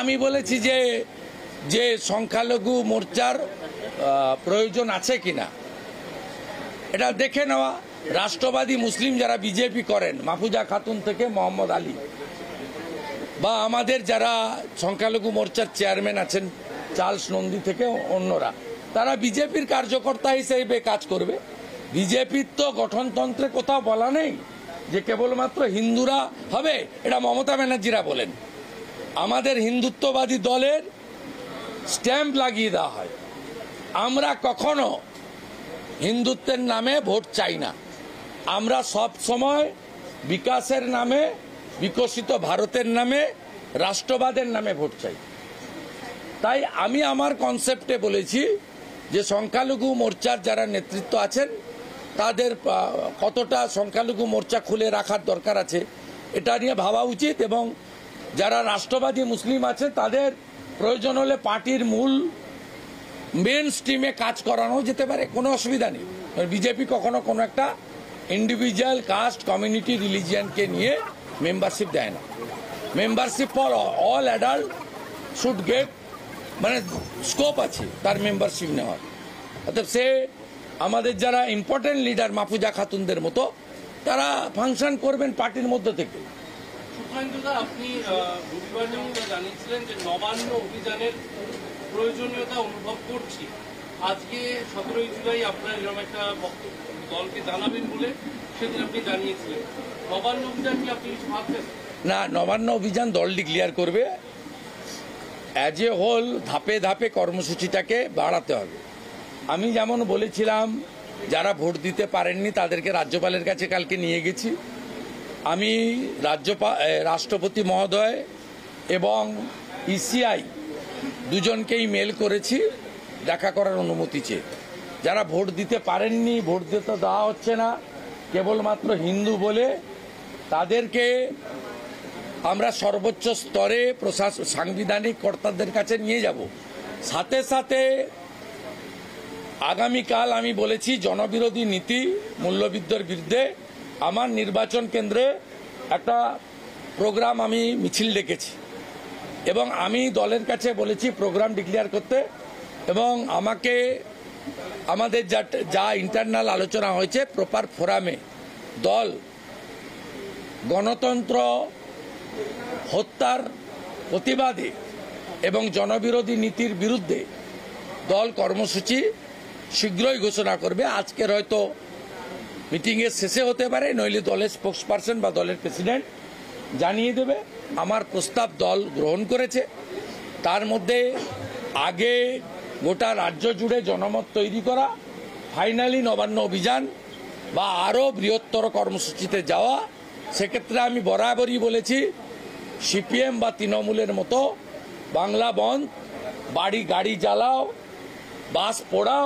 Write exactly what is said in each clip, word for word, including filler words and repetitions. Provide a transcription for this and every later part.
আমি বলেছি যে যে সংখ্যালঘু মোর্চার প্রয়োজন আছে কিনা এটা দেখে নেওয়া। রাষ্ট্রবাদী মুসলিম যারা বিজেপি করেন, মাহফুজা খাতুন থেকে মোহাম্মদ আলী, বা আমাদের যারা সংখ্যালঘু মোর্চার চেয়ারম্যান আছেন চার্লস নন্দী থেকে অন্যরা, তারা বিজেপির কার্যকর্তা হিসেবে কাজ করবে। বিজেপির তো গঠনতন্ত্রে কোথাও বলা নেই যে কেবলমাত্র হিন্দুরা হবে, এটা মমতা ব্যানার্জিরা বলেন। আমাদের হিন্দুত্ববাদী দলের স্ট্যাম্প লাগিয়ে দেওয়া হয়। আমরা কখনো হিন্দুত্বের নামে ভোট চাই না। আমরা সব সময় বিকাশের নামে, বিকশিত ভারতের নামে, রাষ্ট্রবাদের নামে ভোট চাই। তাই আমি আমার কনসেপ্টে বলেছি যে সংখ্যালঘু মোর্চার যারা নেতৃত্ব আছেন তাদের কতটা সংখ্যালঘু মোর্চা খুলে রাখার দরকার আছে এটা নিয়ে ভাবা উচিত, এবং যারা রাষ্ট্রবাদী মুসলিম আছে তাদের প্রয়োজন হলে পার্টির মূল মেন স্ট্রিমে কাজ করানো যেতে পারে, কোনো অসুবিধা নেই। বিজেপি কখনো কোনো একটা ইন্ডিভিজুয়াল কাস্ট, কমিউনিটি, রিলিজিয়ানকে নিয়ে মেম্বারশিপ দেয় না। Membership for all adult should get, মানে স্কোপ আছে তার মেম্বারশিপ নেওয়ার। অর্থাৎ সে আমাদের যারা ইম্পর্টেন্ট লিডার মাহফুজা খাতুনদের মতো তারা ফাংশন করবেন পার্টির মধ্যে থেকে। আপনি রবিবার যেমনটা জানিয়েছিলেন যে নবান্ন অভিযানের প্রয়োজনীয়তা অনুভব করছি, আজকে সতেরোই জুলাই আপনার এরকম একটা বক্তব্য দলকে জানাবেন বলে সেদিন আপনি জানিয়েছিলেন। নবান্ন অভিযান কি আপনি কিছু ভাবছেন? না, নবান্ন অভিযান দল ডিক্লেয়ার করবে। অ্যাজ এ হোল ধাপে ধাপে কর্মসূচিটাকে বাড়াতে হবে। আমি যেমন বলেছিলাম যারা ভোট দিতে পারেননি তাদেরকে রাজ্যপালের কাছে কালকে নিয়ে গেছি। আমি রাজ্যপাল, রাষ্ট্রপতি মহোদয় এবং ইসিআই দুজনকেই মেল করেছি দেখা করার অনুমতি চেয়ে। যারা ভোট দিতে পারেননি, ভোট দিতে দেওয়া হচ্ছে না কেবলমাত্র হিন্দু বলে, তাদেরকে আমরা সর্বোচ্চ স্তরে প্রশাসন, সাংবিধানিক কর্তাদের কাছে নিয়ে যাব। সাথে সাথে আগামীকাল আমি বলেছি জনবিরোধী নীতি, মূল্যবৃদ্ধির বিরুদ্ধে আমার নির্বাচন কেন্দ্রে একটা প্রোগ্রাম আমি মিছিল ডেকেছি, এবং আমি দলের কাছে বলেছি প্রোগ্রাম ডিক্লেয়ার করতে, এবং আমাকে আমাদের যা যা ইন্টারনাল আলোচনা হয়েছে প্রপার ফোরামে দল গণতন্ত্র হত্যার প্রতিবাদে এবং জনবিরোধী নীতির বিরুদ্ধে দল কর্মসূচি শীঘ্রই ঘোষণা করবে। আজকের হয়তো মিটিংয়ের শেষে হতে পারে, নইলে দলের স্পোক্সপারসন বা দলের প্রেসিডেন্ট জানিয়ে দেবে। আমার প্রস্তাব দল গ্রহণ করেছে। তার মধ্যে আগে গোটা রাজ্য জুড়ে জনমত তৈরি করা, ফাইনালি নবান্ন অভিযান বা আরও বৃহত্তর কর্মসূচিতে যাওয়া। সেক্ষেত্রে আমি বরাবরই বলেছি সিপিএম বা তৃণমূলের মতো বাংলা বন্ধ, বাড়ি গাড়ি জ্বালাও, বাস পোড়াও,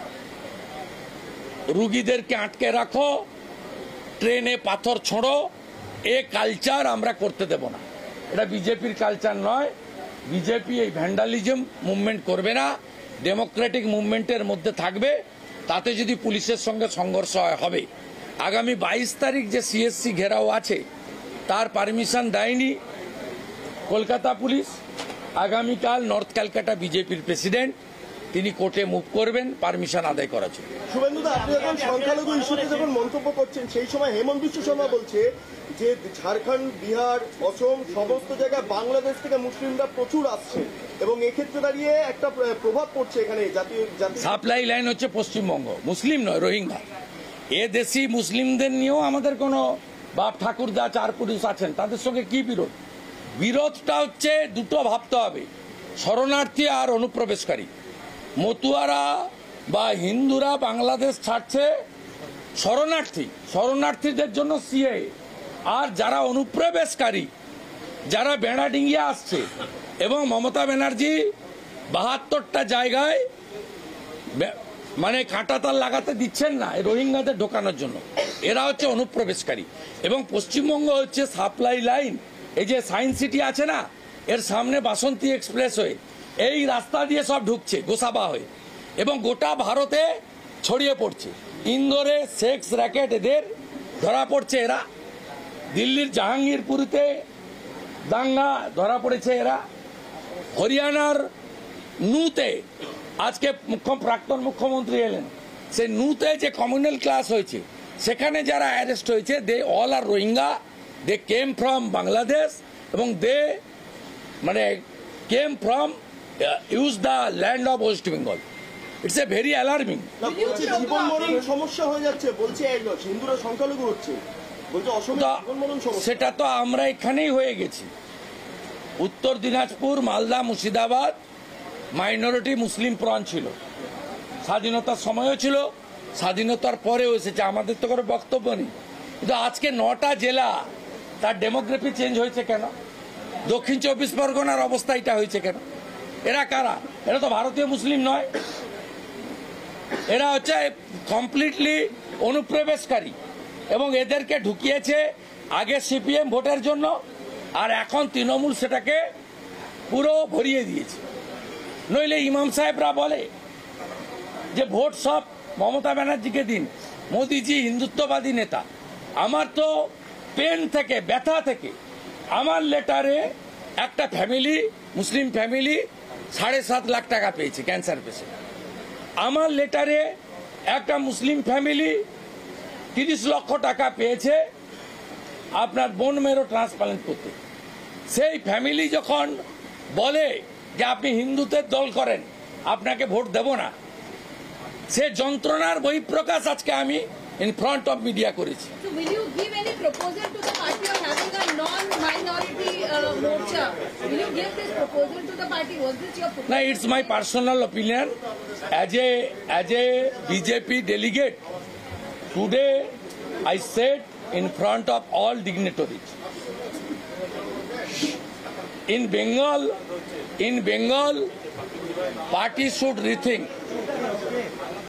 রুগীদেরকে আটকে রাখো, ট্রেনে পাথর ছোঁড়ো, এ কালচার আমরা করতে দেব না। এটা বিজেপির কালচার নয়। বিজেপি এই ভ্যান্ডালিজম মুভমেন্ট করবে না, ডেমোক্রেটিক মুভমেন্টের মধ্যে থাকবে। তাতে যদি পুলিশের সঙ্গে সংঘর্ষ হবে, আগামী বাইশ তারিখ যে সিএসসি ঘেরাও আছে তার পারমিশন দেয়নি কলকাতা পুলিশ। আগামীকাল নর্থ ক্যালকাটা বিজেপির প্রেসিডেন্ট তিনি কোর্টে মুভ করবেন পারমিশন আদায় করার জন্য। শুভেন্দুদা, আপনি যখন সংখ্যালঘু ইস্যুতে যখন মন্তব্য করছেন সেই সময় হেমন্ত বিশ্ব শর্মা বলছে যে ঝাড়খণ্ড, বিহার, অসম সমস্ত জায়গায় বাংলাদেশ থেকে মুসলিমরা প্রচুর আসছে এবং এক্ষেত্রে দাঁড়িয়ে একটা প্রভাব পড়ছে এখানে জাতীয় সাপ্লাই লাইন হচ্ছে পশ্চিমবঙ্গ, মুসলিম নয়, রোহিঙ্গা। এ দেশি মুসলিমদের নিয়েও আমাদের কোনো বাপ ঠাকুরদা চার পুরুষ আছেন, তাদের সঙ্গে কি বিরোধ? বিরোধটা হচ্ছে দুটো ভাবতে হবে, শরণার্থী আর অনুপ্রবেশকারী। মতুয়ারা বা হিন্দুরা বাংলাদেশ ছাড়ছে শরণার্থী, শরণার্থীদের জন্য সিএ, আর যারা অনুপ্রবেশকারী, যারা বেড়াডিঙ্গিয়া আসছে, এবং মমতা ব্যানার্জি বাহাত্তরটা জায়গায় মানে কাঁটাতার লাগাতে দিচ্ছেন না রোহিঙ্গাদের ঢোকানোর জন্য, এরা হচ্ছে অনুপ্রবেশকারী। এবং পশ্চিমবঙ্গ হচ্ছে সাপ্লাই লাইন। এই যে সায়েন্স সিটি আছে না, এর সামনে বাসন্তী এক্সপ্রেস হয়ে এই রাস্তা দিয়ে সব ঢুকছে গোসাবা হয়ে, এবং গোটা ভারতে ছড়িয়ে পড়ছে। ইন্দোরে সেক্স র্যাকেট এদের ধরা পড়ছে, এরা দিল্লির জাহাঙ্গীরপুরিতে দাঙ্গা ধরা পড়েছে এরা, হরিয়ানার নুতে আজকে মুখ্য প্রাক্তন মুখ্যমন্ত্রী এলেন, সেই নুতে যে কমিউনাল ক্লাস হয়েছে সেখানে যারা অ্যারেস্ট হয়েছে they all are Rohingya, they came from Bangladesh এবং দে মানে came from use the land of West Bengal. It's a very alarming. না, বলছে জীবন মরণ সমস্যা হয়ে যাচ্ছে, বলছে এই হিন্দুরা সংখ্যালঘু হচ্ছে, বলছে অসমে জীবন মরণ সমস্যা। সেটা তো আমরা এখানেই হয়ে গেছি। Uttar Dinajpur, Malda, Murshidabad minority Muslim prone ছিল, স্বাধীনতার সময়ও ছিল, স্বাধীনতার পরেও এসেছে, আমাদের তো কোনো বক্তব্য নেই। কিন্তু আজকে নটা জেলা তার ডেমোগ্রাফি চেঞ্জ হয়েছে কেন? দক্ষিণ চব্বিশ পরগনার অবস্থা এটা হয়েছে কেন? এরা কারা? এরা তো ভারতীয় মুসলিম নয়, এরা হচ্ছে কমপ্লিটলি অনুপ্রবেশকারী এবং এদেরকে ঢুকিয়েছে আগে সিপিএম ভোটের জন্য, আর এখন তৃণমূল সেটাকে পুরো ভরিয়ে দিয়েছে। নইলে ইমাম সাহেবরা বলে যে ভোট সব মমতা ব্যানার্জিকে দিন, মোদিজি হিন্দুত্ববাদী নেতা। আমার তো পেন থেকে, ব্যথা থেকে আমার লেটারে একটা ফ্যামিলি, মুসলিম ফ্যামিলি সাড়ে সাত লাখ টাকা পেয়েছে ক্যান্সার পেশেন্ট। আমার লেটারে একটা মুসলিম ফ্যামিলি তিরিশ লক্ষ টাকা পেয়েছে আপনার বোন মেরো ট্রান্সপ্লান্ট করতে। সেই ফ্যামিলি যখন বলে যে আপনি হিন্দুদের দল করেন, আপনাকে ভোট দেব না, সে যন্ত্রণার বহিঃপ্রকাশ আজকে আমি ইন ফ্রন্ট অফ মিডিয়া করেছি। So will you give any proposal to the party of having a non-minority uh, morcha? Will you give this proposal to the party? Was this your proposal? No, it's my personal opinion. As a as a B J P delegate, today I said in front of all dignitaries, in Bengal, in Bengal, party should rethink.